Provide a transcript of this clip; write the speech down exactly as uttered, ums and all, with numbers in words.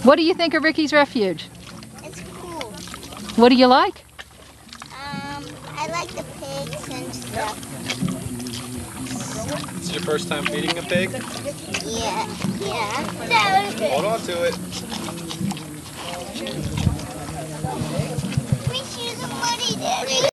What do you think of Ricky's Refuge? It's cool. What do you like? Um, I like the pigs and stuff. Is it your first time feeding a pig? Yeah, yeah. Hold on to it. We choose a muddy daddy.